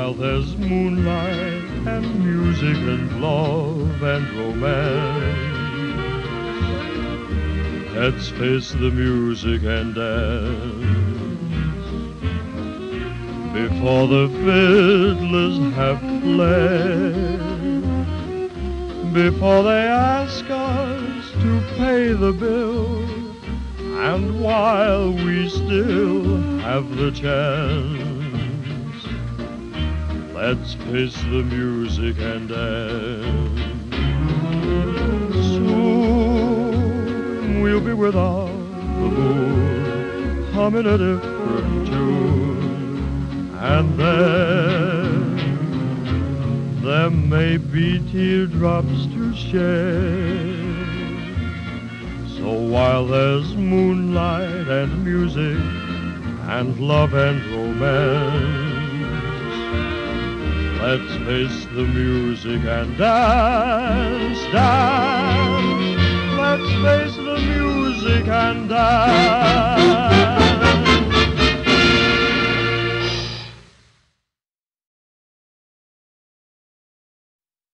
while there's moonlight and music and love and romance. Let's face the music and dance before the fiddlers have fled, before they ask us to pay the bill, and while we still have the chance, let's face the music and dance. Soon we'll be without the moon, humming a different tune, and then there may be teardrops to shed. So while there's moonlight and music and love and romance, let's face the music and dance, dance. Let's face the music and dance.